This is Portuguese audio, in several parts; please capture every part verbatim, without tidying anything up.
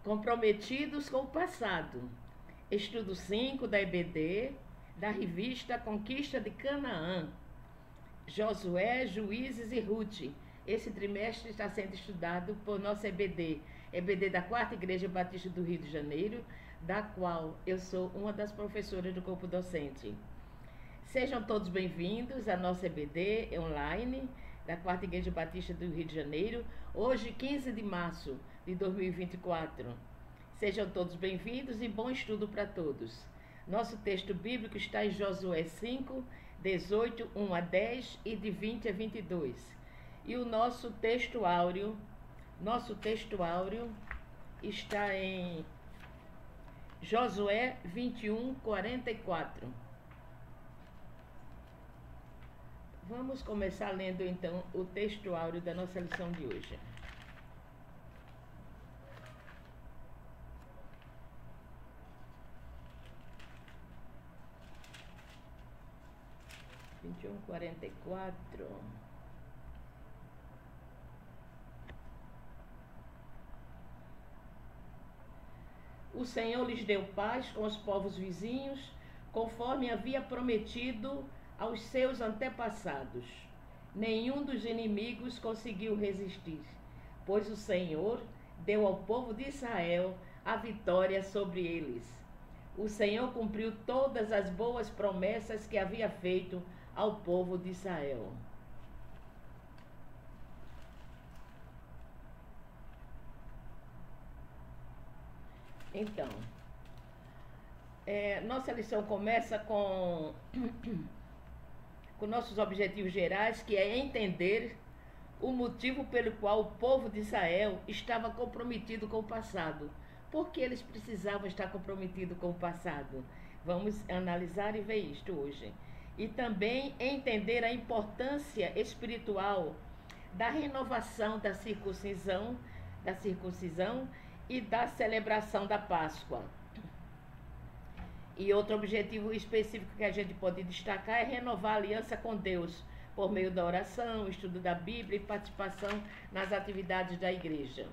Comprometidos com o passado. Estudo cinco da E B D, da revista Conquista de Canaã. Josué, Juízes e Ruth. Esse trimestre está sendo estudado por nossa E B D, E B D da Quarta Igreja Batista do Rio de Janeiro, da qual eu sou uma das professoras do corpo docente. Sejam todos bem-vindos à nossa E B D online da Quarta Igreja Batista do Rio de Janeiro, hoje quinze de março de dois mil e vinte e quatro. Sejam todos bem-vindos e bom estudo para todos. Nosso texto bíblico está em Josué cinco, dezoito, um a dez e de vinte a vinte e dois. E o nosso texto áureo, nosso texto áureo está em Josué vinte e um, quarenta e quatro. Vamos começar lendo então o texto áureo da nossa lição de hoje. vinte e um, quarenta e quatro. O Senhor lhes deu paz com os povos vizinhos, conforme havia prometido aos seus antepassados. Nenhum dos inimigos conseguiu resistir, pois o Senhor deu ao povo de Israel a vitória sobre eles. O Senhor cumpriu todas as boas promessas que havia feito ao povo de Israel. Então, é, nossa lição começa com, com nossos objetivos gerais, que é entender o motivo pelo qual o povo de Israel estava comprometido com o passado. Por que eles precisavam estar comprometidos com o passado? Vamos analisar e ver isto hoje. E também entender a importância espiritual da renovação da circuncisão, da circuncisão e da celebração da Páscoa. E outro objetivo específico que a gente pode destacar é renovar a aliança com Deus, por meio da oração, estudo da Bíblia e participação nas atividades da igreja.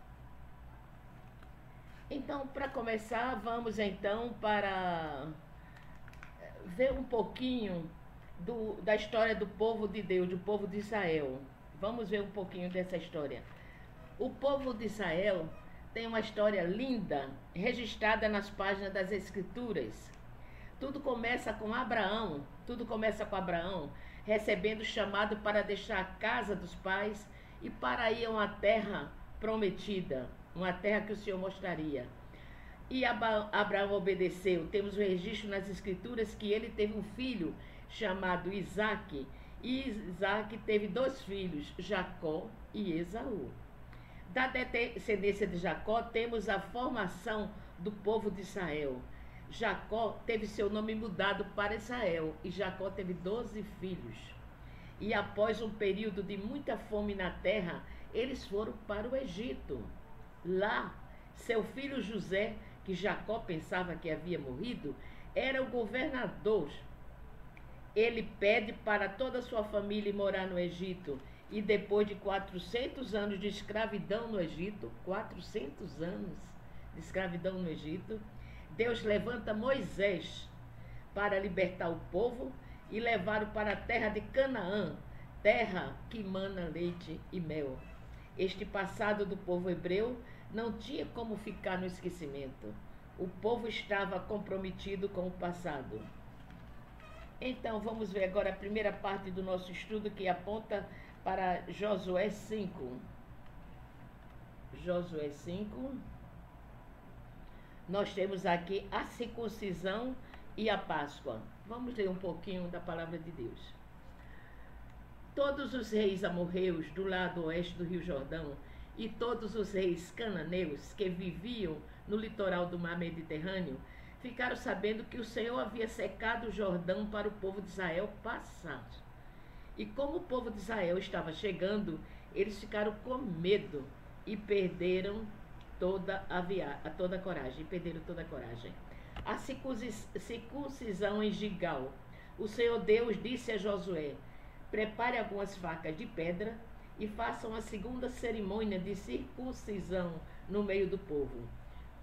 Então, para começar, vamos então para ver um pouquinho do, da história do povo de Deus, do povo de Israel. Vamos ver um pouquinho dessa história. O povo de Israel tem uma história linda, registrada nas páginas das Escrituras. Tudo começa com Abraão, tudo começa com Abraão, recebendo o chamado para deixar a casa dos pais e para ir a uma terra prometida, uma terra que o Senhor mostraria. E Abraão obedeceu. Temos o registro nas Escrituras que ele teve um filho chamado Isaque, e Isaque teve dois filhos, Jacó e Esaú. Da descendência de Jacó temos a formação do povo de Israel. Jacó teve seu nome mudado para Israel e Jacó teve doze filhos. E após um período de muita fome na terra, eles foram para o Egito. Lá, seu filho José, que Jacó pensava que havia morrido, era o governador. Ele pede para toda a sua família morar no Egito. E depois de quatrocentos anos de escravidão no Egito, quatrocentos anos de escravidão no Egito, Deus levanta Moisés para libertar o povo e levá-lo para a terra de Canaã, terra que mana leite e mel. Este passado do povo hebreu não tinha como ficar no esquecimento. O povo estava comprometido com o passado. Então, vamos ver agora a primeira parte do nosso estudo, que aponta para Josué cinco. Josué cinco. Nós temos aqui a circuncisão e a Páscoa. Vamos ler um pouquinho da palavra de Deus. Todos os reis amorreus do lado oeste do Rio Jordão e todos os reis cananeus que viviam no litoral do mar Mediterrâneo ficaram sabendo que o Senhor havia secado o Jordão para o povo de Israel passar. E como o povo de Israel estava chegando, eles ficaram com medo e perderam toda a, via... toda a coragem. Perderam toda a coragem. A circuncisão em Gigal. O Senhor Deus disse a Josué: prepare algumas facas de pedra e façam a segunda cerimônia de circuncisão no meio do povo.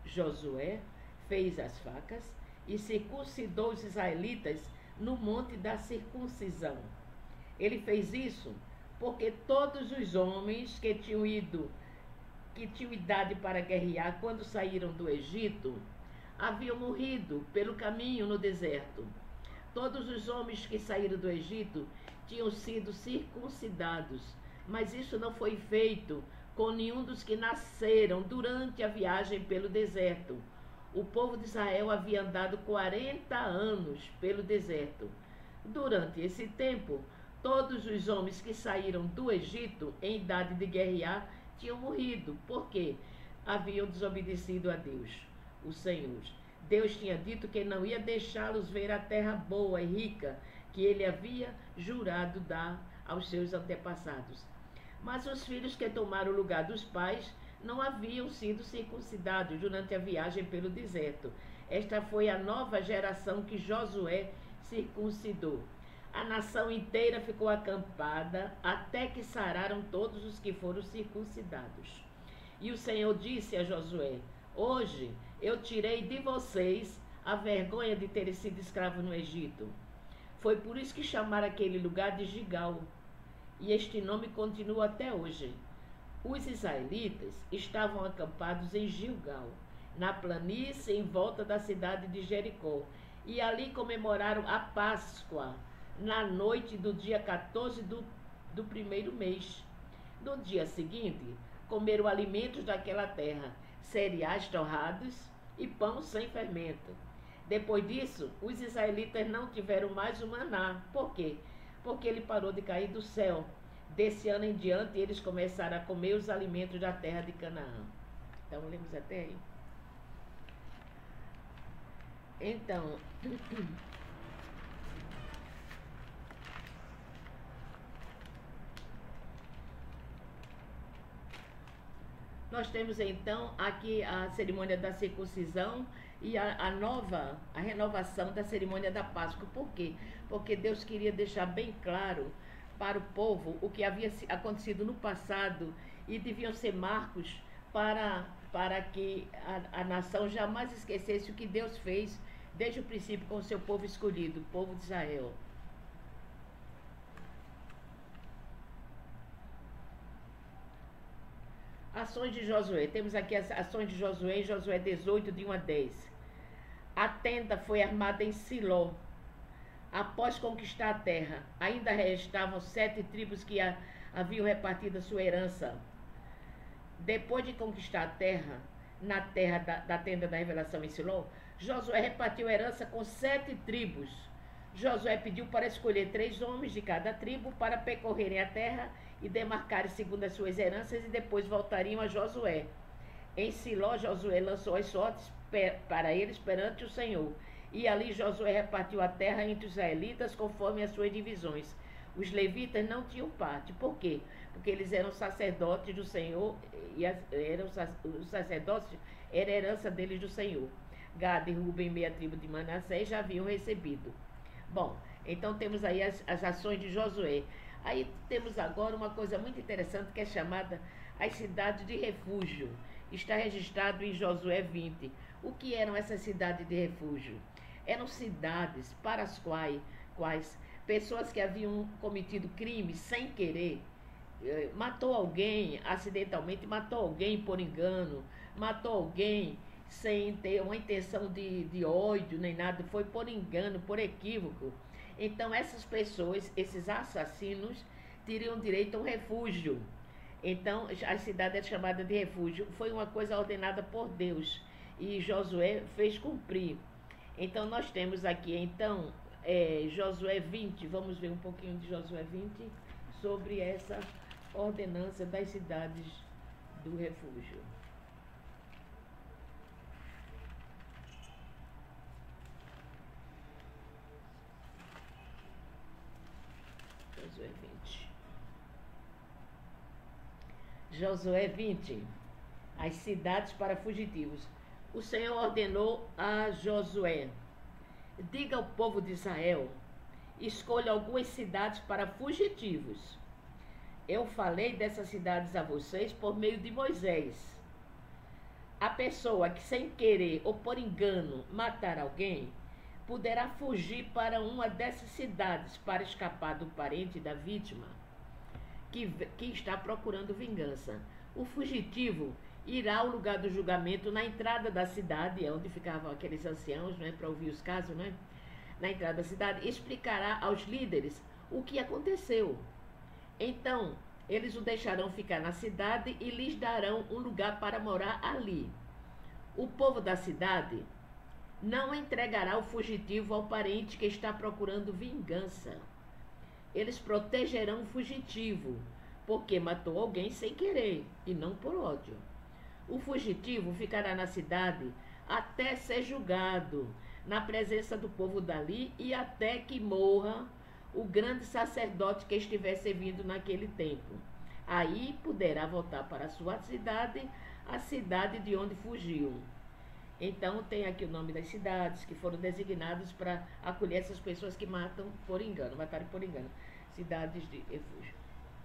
Josué fez as facas e circuncidou os israelitas no monte da circuncisão. Ele fez isso porque todos os homens que tinham ido, que tinham idade para guerrear quando saíram do Egito, haviam morrido pelo caminho no deserto. Todos os homens que saíram do Egito tinham sido circuncidados, mas isso não foi feito com nenhum dos que nasceram durante a viagem pelo deserto. O povo de Israel havia andado quarenta anos pelo deserto. Durante esse tempo, todos os homens que saíram do Egito em idade de guerrear tinham morrido, porque haviam desobedecido a Deus, o Senhor. Deus tinha dito que não ia deixá-los ver a terra boa e rica que ele havia jurado dar aos seus antepassados. Mas os filhos que tomaram o lugar dos pais não haviam sido circuncidados durante a viagem pelo deserto. Esta foi a nova geração que Josué circuncidou. A nação inteira ficou acampada até que sararam todos os que foram circuncidados. E o Senhor disse a Josué: hoje eu tirei de vocês a vergonha de terem sido escravos no Egito. Foi por isso que chamaram aquele lugar de Gigal. E este nome continua até hoje. Os israelitas estavam acampados em Gilgal, na planície em volta da cidade de Jericó, e ali comemoraram a Páscoa, na noite do dia quatorze do, do primeiro mês. No dia seguinte, comeram alimentos daquela terra, cereais torrados e pão sem fermento. Depois disso, os israelitas não tiveram mais o maná. Por quê? Porque ele parou de cair do céu. Desse ano em diante, eles começaram a comer os alimentos da terra de Canaã. Então, lemos até aí. Então, nós temos então aqui a cerimônia da circuncisão e a, a nova, a renovação da cerimônia da Páscoa. Por quê? Porque Deus queria deixar bem claro para o povo o que havia acontecido no passado e deviam ser marcos para, para que a, a nação jamais esquecesse o que Deus fez desde o princípio com o seu povo escolhido, o povo de Israel. Ações de Josué. Temos aqui as ações de Josué em Josué dezoito, de um a dez. A tenda foi armada em Siló. Após conquistar a terra, ainda restavam sete tribos que a, haviam repartido a sua herança. Depois de conquistar a terra, na terra da, da tenda da revelação em Siló, Josué repartiu a herança com sete tribos. Josué pediu para escolher três homens de cada tribo para percorrerem a terra e demarcarem segundo as suas heranças, e depois voltariam a Josué. Em Siló, Josué lançou as sortes para eles perante o Senhor. E ali Josué repartiu a terra entre os israelitas conforme as suas divisões. Os levitas não tinham parte. Por quê? Porque eles eram sacerdotes do Senhor, e as, eram, os sacerdotes era a herança deles do Senhor. Gad e Ruben, meia tribo de Manassés, já haviam recebido. Bom, então temos aí as, as ações de Josué. Aí temos agora uma coisa muito interessante que é chamada as cidades de refúgio. Está registrado em Josué vinte. O que eram essas cidades de refúgio? Eram cidades para as quais, quais pessoas que haviam cometido crimes sem querer, eh, matou alguém acidentalmente, matou alguém por engano, matou alguém sem ter uma intenção de, de ódio nem nada, foi por engano, por equívoco. Então essas pessoas, esses assassinos, teriam direito a um refúgio. Então a cidade é chamada de refúgio. Foi uma coisa ordenada por Deus e Josué fez cumprir. Então nós temos aqui então é, Josué vinte, vamos ver um pouquinho de Josué vinte sobre essa ordenança das cidades do refúgio. Josué vinte. Josué vinte. As cidades para fugitivos. O Senhor ordenou a Josué: diga ao povo de Israel, escolha algumas cidades para fugitivos. Eu falei dessas cidades a vocês por meio de Moisés. a pessoa que sem querer ou por engano matar alguém, poderá fugir para uma dessas cidades para escapar do parente da vítima que, que está procurando vingança. O fugitivo irá ao lugar do julgamento na entrada da cidade, onde ficavam aqueles anciãos, né, para ouvir os casos, né, na entrada da cidade, e explicará aos líderes o que aconteceu. Então, eles o deixarão ficar na cidade e lhes darão um lugar para morar ali. O povo da cidade não entregará o fugitivo ao parente que está procurando vingança. Eles protegerão o fugitivo, porque matou alguém sem querer e não por ódio. O fugitivo ficará na cidade até ser julgado, na presença do povo dali, e até que morra o grande sacerdote que estiver servindo naquele tempo. Aí poderá voltar para a sua cidade, a cidade de onde fugiu. Então tem aqui o nome das cidades que foram designadas para acolher essas pessoas que matam por engano, mataram por engano. Cidades de refúgio.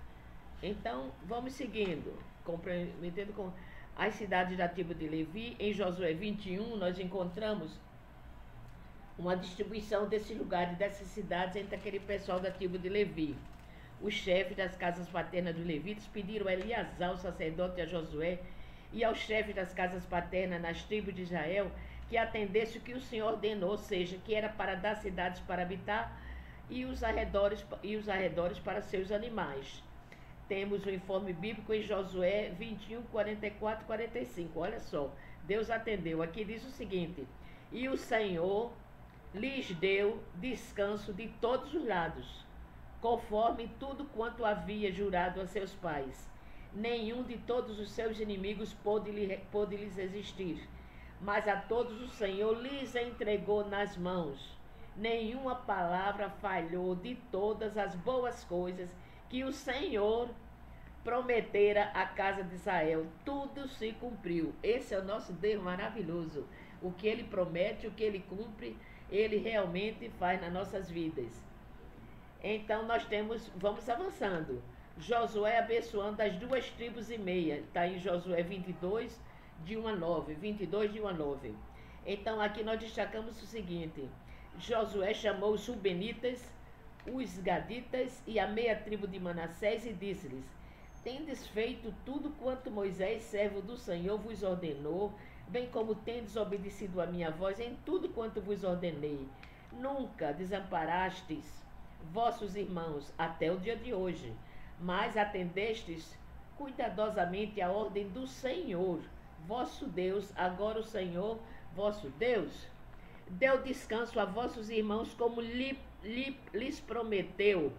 Então, vamos seguindo, compreendendo com as cidades da tribo de Levi. Em Josué vinte e um, nós encontramos uma distribuição desses lugares, dessas cidades, entre aquele pessoal da tribo de Levi. Os chefes das casas paternas dos levitas pediram a Eleazar, o sacerdote, e a Josué, e aos chefes das casas paternas nas tribos de Israel, que atendesse o que o Senhor ordenou, ou seja, que era para dar cidades para habitar e os arredores, e os arredores para seus animais. Temos o informe bíblico em Josué vinte e um, quarenta e quatro e quarenta e cinco. Olha só, Deus atendeu. Aqui diz o seguinte: e o Senhor lhes deu descanso de todos os lados, conforme tudo quanto havia jurado a seus pais. Nenhum de todos os seus inimigos pôde, pôde lhes resistir, mas a todos o Senhor lhes entregou nas mãos. Nenhuma palavra falhou de todas as boas coisas que o Senhor prometera à casa de Israel. Tudo se cumpriu. Esse é o nosso Deus maravilhoso. O que Ele promete, o que Ele cumpre, Ele realmente faz nas nossas vidas. Então nós temos, vamos avançando. Josué abençoando as duas tribos e meia. Está em Josué vinte e dois, de um a nove. vinte e dois, de um a nove. Então aqui nós destacamos o seguinte: Josué chamou os Rubenitas, os Gaditas e a meia tribo de Manassés e disse-lhes: tendes feito tudo quanto Moisés, servo do Senhor, vos ordenou, bem como tendes obedecido a minha voz em tudo quanto vos ordenei. Nunca desamparastes vossos irmãos até o dia de hoje, mas atendestes cuidadosamente a ordem do Senhor, vosso Deus. Agora o Senhor, vosso Deus, deu descanso a vossos irmãos como lhe, lhe, lhes prometeu.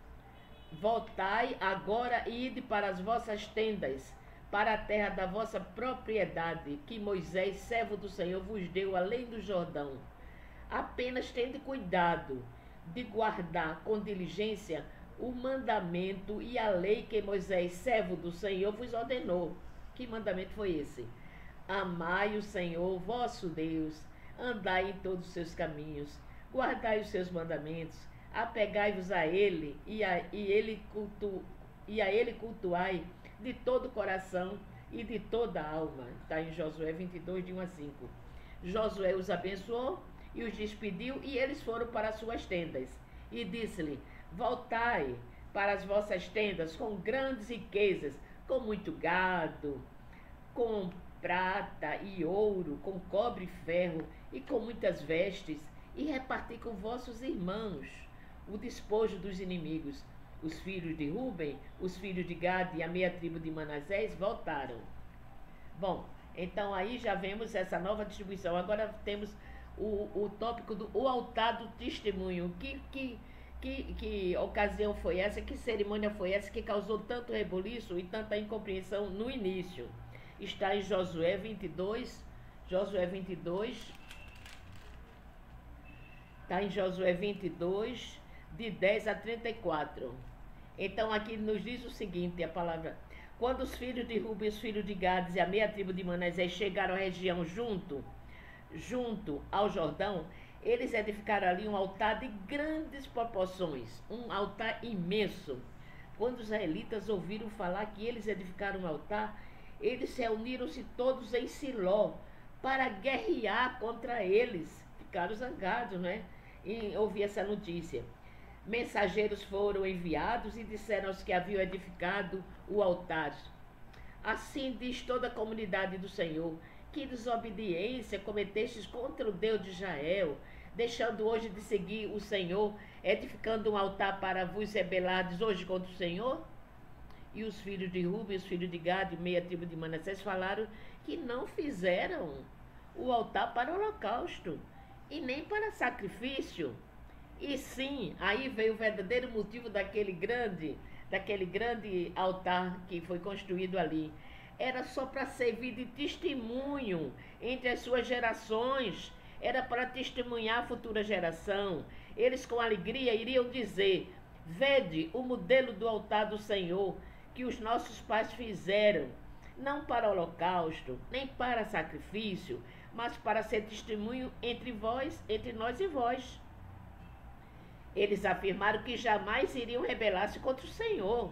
Voltai agora e ide para as vossas tendas, para a terra da vossa propriedade, que Moisés, servo do Senhor, vos deu além do Jordão. Apenas tende cuidado de guardar com diligência o mandamento e a lei que Moisés, servo do Senhor, vos ordenou. Que mandamento foi esse? Amai o Senhor, vosso Deus, andai em todos os seus caminhos, guardai os seus mandamentos, apegai-vos a ele e a, e, ele cultu, e a ele cultuai de todo o coração e de toda a alma. Está em Josué vinte e dois, de um a cinco. Josué os abençoou e os despediu, e eles foram para as suas tendas. E disse-lhe: voltai para as vossas tendas com grandes riquezas, com muito gado, com prata e ouro, com cobre e ferro, e com muitas vestes, e reparti com vossos irmãos o despojo dos inimigos. Os filhos de Ruben, os filhos de Gade e a meia tribo de Manassés voltaram. Bom, então aí já vemos essa nova distribuição. Agora temos o, o tópico do o altar do testemunho. Que, que, que, que ocasião foi essa? Que cerimônia foi essa que causou tanto reboliço e tanta incompreensão no início? Está em Josué vinte e dois, Josué vinte e dois, está em Josué vinte e dois, de dez a trinta e quatro. Então aqui nos diz o seguinte, a palavra: quando os filhos de Ruben, os filhos de Gades e a meia tribo de Manassés chegaram à região junto, junto ao Jordão, eles edificaram ali um altar de grandes proporções, um altar imenso. Quando os israelitas ouviram falar que eles edificaram um altar, eles reuniram-se todos em Siló para guerrear contra eles. Ficaram zangados, né? Em ouvir essa notícia. Mensageiros foram enviados e disseram aos que haviam edificado o altar: assim diz toda a comunidade do Senhor, que desobediência cometestes contra o Deus de Israel, deixando hoje de seguir o Senhor, edificando um altar para vos rebelardes hoje contra o Senhor? E os filhos de Rubem, os filhos de Gade, meia tribo de Manassés, falaram que não fizeram o altar para o holocausto e nem para sacrifício. E sim, aí veio o verdadeiro motivo daquele grande, daquele grande altar que foi construído ali. Era só para servir de testemunho entre as suas gerações, era para testemunhar a futura geração. Eles com alegria iriam dizer: vede o modelo do altar do Senhor que os nossos pais fizeram, não para holocausto, nem para sacrifício, mas para ser testemunho entre vós, entre nós e vós. Eles afirmaram que jamais iriam rebelar-se contra o Senhor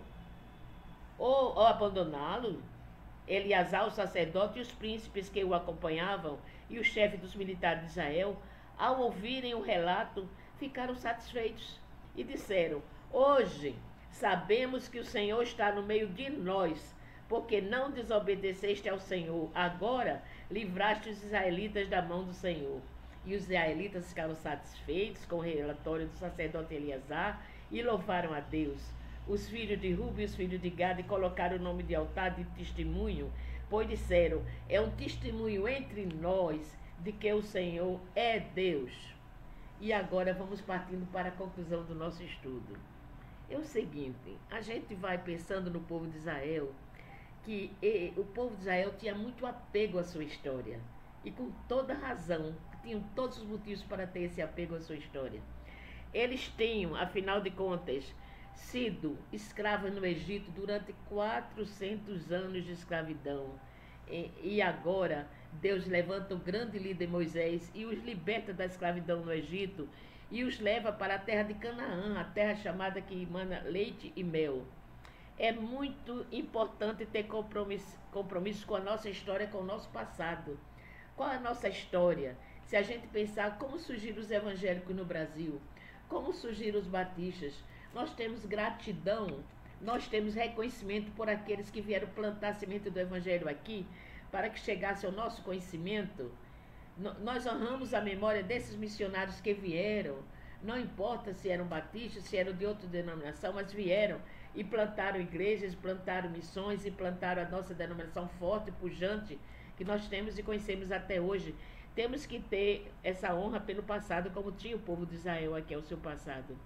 ou, ou abandoná-lo. Eleazar, o sacerdote, e os príncipes que o acompanhavam e o chefe dos militares de Israel, ao ouvirem o relato, ficaram satisfeitos e disseram: hoje sabemos que o Senhor está no meio de nós, porque não desobedeceste ao Senhor. Agora livraste os israelitas da mão do Senhor. E os israelitas ficaram satisfeitos com o relatório do sacerdote Eleazar e louvaram a Deus. Os filhos de Rubem e os filhos de Gade colocaram o nome de altar de testemunho, pois disseram: é um testemunho entre nós de que o Senhor é Deus. E agora vamos partindo para a conclusão do nosso estudo. É o seguinte, a gente vai pensando no povo de Israel, que e, o povo de Israel tinha muito apego à sua história. E com toda razão, tinham todos os motivos para ter esse apego à sua história. Eles tinham, afinal de contas, sido escravos no Egito durante quatrocentos anos de escravidão. E, e agora Deus levanta o grande líder Moisés e os liberta da escravidão no Egito e os leva para a terra de Canaã, a terra chamada que emana leite e mel. É muito importante ter compromisso, compromisso com a nossa história, com o nosso passado. Qual é a nossa história? Se a gente pensar como surgiram os evangélicos no Brasil, como surgiram os batistas, nós temos gratidão, nós temos reconhecimento por aqueles que vieram plantar a semente do evangelho aqui, para que chegasse ao nosso conhecimento. Nós honramos a memória desses missionários que vieram, não importa se eram batistas, se eram de outra denominação, mas vieram e plantaram igrejas, plantaram missões e plantaram a nossa denominação forte e pujante, que nós temos e conhecemos até hoje. Temos que ter essa honra pelo passado, como tinha o povo de Israel aqui ao seu passado.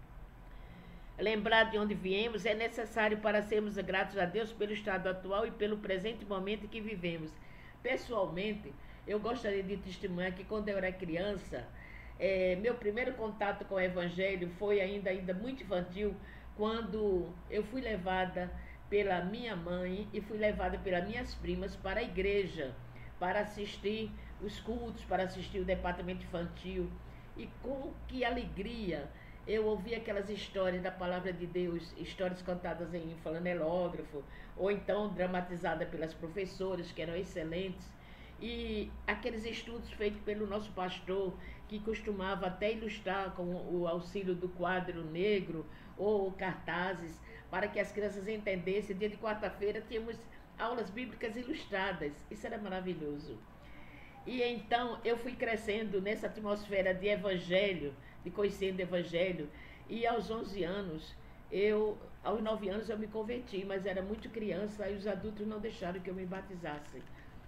Lembrar de onde viemos é necessário para sermos gratos a Deus pelo estado atual e pelo presente momento em que vivemos. Pessoalmente, eu gostaria de testemunhar que quando eu era criança, é, meu primeiro contato com o Evangelho foi ainda, ainda muito infantil, quando eu fui levada pela minha mãe e fui levada pelas minhas primas para a igreja, para assistir os cultos, para assistir o departamento infantil. E com que alegria eu ouvi aquelas histórias da palavra de Deus, histórias contadas em flanelógrafo, ou então dramatizadas pelas professoras, que eram excelentes, e aqueles estudos feitos pelo nosso pastor, que costumava até ilustrar com o auxílio do quadro negro ou cartazes, para que as crianças entendessem. Dia de quarta-feira tínhamos aulas bíblicas ilustradas, isso era maravilhoso. E então eu fui crescendo nessa atmosfera de evangelho, de conhecendo o evangelho, e aos onze anos, eu, aos nove anos eu me converti, mas era muito criança, e os adultos não deixaram que eu me batizasse.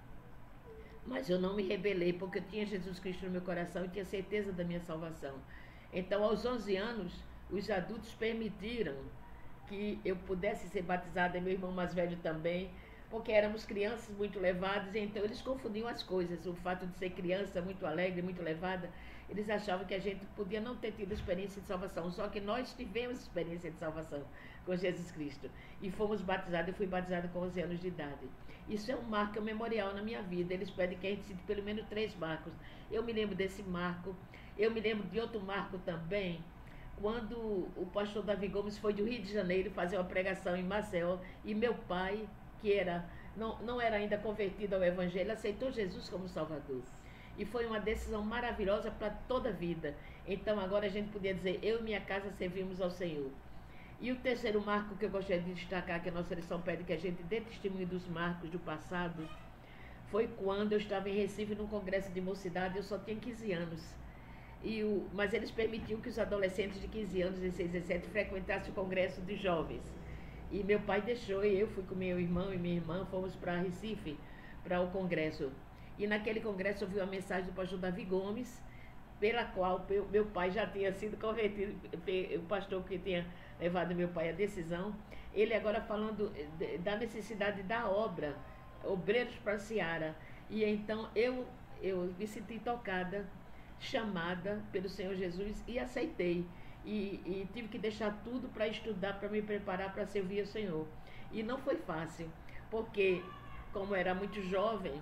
Mas eu não me rebelei, porque eu tinha Jesus Cristo no meu coração e tinha certeza da minha salvação. Então, aos onze anos, os adultos permitiram que eu pudesse ser batizada, e meu irmão mais velho também, porque éramos crianças muito levadas, e então eles confundiam as coisas. O fato de ser criança muito alegre, muito levada, eles achavam que a gente podia não ter tido experiência de salvação, só que nós tivemos experiência de salvação com Jesus Cristo. E fomos batizados, eu fui batizada com onze anos de idade. Isso é um marco, é um memorial na minha vida. Eles pedem que a gente cite pelo menos três marcos. Eu me lembro desse marco, eu me lembro de outro marco também, quando o pastor Davi Gomes foi do Rio de Janeiro fazer uma pregação em Maceió, e meu pai, que era não, não era ainda convertido ao Evangelho, aceitou Jesus como Salvador. E foi uma decisão maravilhosa para toda a vida. Então agora a gente podia dizer, eu e minha casa servimos ao Senhor. E o terceiro marco que eu gostaria de destacar, que a nossa lição pede que a gente dê testemunho dos marcos do passado, foi quando eu estava em Recife num congresso de mocidade, eu só tinha quinze anos. E o, mas eles permitiam que os adolescentes de quinze anos, dezesseis, dezessete, frequentassem o congresso de jovens. E meu pai deixou, e eu fui com meu irmão e minha irmã, fomos para Recife, para o congresso. E naquele congresso eu vi uma mensagem do pastor Davi Gomes, pela qual meu pai já tinha sido convertido, o pastor que tinha levado meu pai à decisão, ele agora falando da necessidade da obra, obreiros para a seara. E então eu, eu me senti tocada, chamada pelo Senhor Jesus e aceitei. E, e tive que deixar tudo para estudar, para me preparar para servir o Senhor. E não foi fácil, porque como era muito jovem,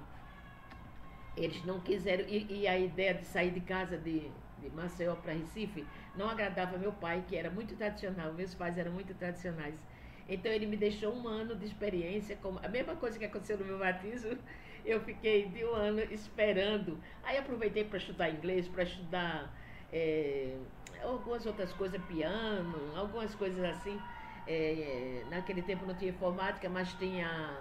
eles não quiseram, e, e a ideia de sair de casa de, de Maceió para Recife não agradava meu pai, que era muito tradicional, meus pais eram muito tradicionais. Então ele me deixou um ano de experiência, como a mesma coisa que aconteceu no meu batismo, eu fiquei de um ano esperando. Aí aproveitei para estudar inglês, para estudar é, algumas outras coisas, piano, algumas coisas assim. É, naquele tempo não tinha informática, mas tinha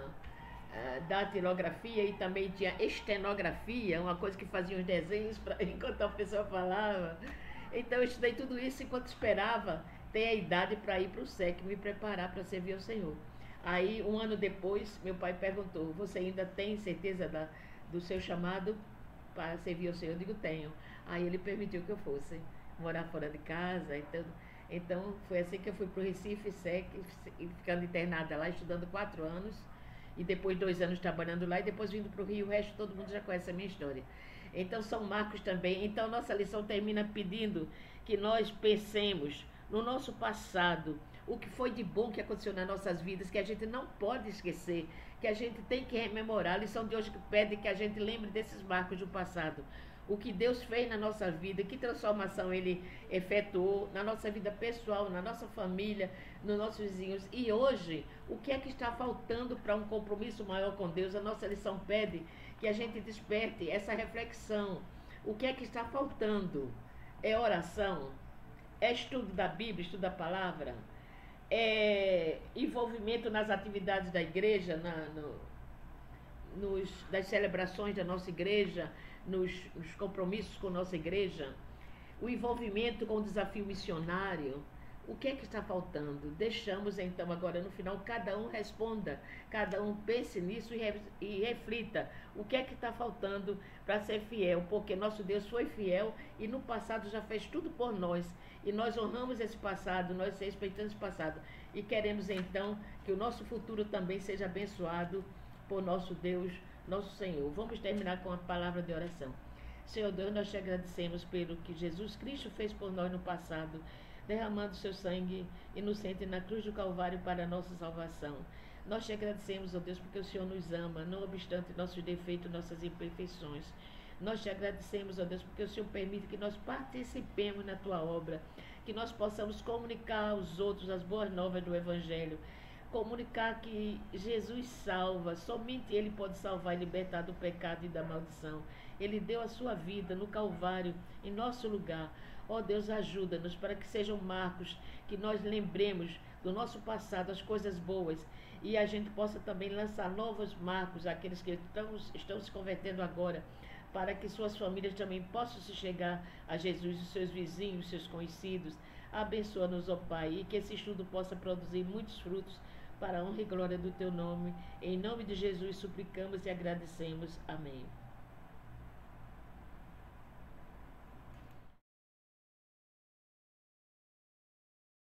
datilografia e também tinha estenografia, uma coisa que fazia os desenhos pra, enquanto a pessoa falava. Então eu estudei tudo isso enquanto esperava ter a idade para ir para o S E C, me preparar para servir ao Senhor. Aí um ano depois meu pai perguntou, você ainda tem certeza da, do seu chamado para servir ao Senhor? Eu digo, tenho. Aí ele permitiu que eu fosse morar fora de casa. Então, então foi assim que eu fui para o Recife, S E C, ficando internada lá, estudando quatro anos. E depois dois anos trabalhando lá e depois vindo para o Rio. O resto todo mundo já conhece a minha história. Então são marcos também. Então nossa lição termina pedindo que nós pensemos no nosso passado, o que foi de bom que aconteceu nas nossas vidas, que a gente não pode esquecer, que a gente tem que rememorar. A lição de hoje que pede que a gente lembre desses marcos do passado. O que Deus fez na nossa vida, que transformação Ele efetuou na nossa vida pessoal, na nossa família, nos nossos vizinhos. E hoje, o que é que está faltando para um compromisso maior com Deus? A nossa lição pede que a gente desperte essa reflexão. O que é que está faltando? É oração? É estudo da Bíblia, estudo da palavra? É envolvimento nas atividades da igreja, na, no, nos, das celebrações da nossa igreja, Nos, nos compromissos com nossa igreja, o envolvimento com o desafio missionário? O que é que está faltando? Deixamos então agora no final, cada um responda, cada um pense nisso e, re, e reflita o que é que está faltando para ser fiel, porque nosso Deus foi fiel e no passado já fez tudo por nós, e nós honramos esse passado, nós respeitamos esse passado e queremos então que o nosso futuro também seja abençoado por nosso Deus, nosso Senhor. Vamos terminar com a palavra de oração. Senhor Deus, nós te agradecemos pelo que Jesus Cristo fez por nós no passado, derramando seu sangue inocente na cruz do Calvário para a nossa salvação. Nós te agradecemos, ó Deus, porque o Senhor nos ama, não obstante nossos defeitos, nossas imperfeições. Nós te agradecemos, ó Deus, porque o Senhor permite que nós participemos na tua obra, que nós possamos comunicar aos outros as boas novas do Evangelho, comunicar que Jesus salva, somente Ele pode salvar e libertar do pecado e da maldição. Ele deu a sua vida no Calvário, em nosso lugar. Ó Deus, ajuda-nos para que sejam marcos, que nós lembremos do nosso passado, as coisas boas, e a gente possa também lançar novos marcos àqueles que estão, estão se convertendo agora, para que suas famílias também possam se chegar a Jesus, os seus vizinhos, os seus conhecidos. Abençoa-nos, ó Pai, e que esse estudo possa produzir muitos frutos para a honra e glória do Teu nome. Em nome de Jesus suplicamos e agradecemos. Amém.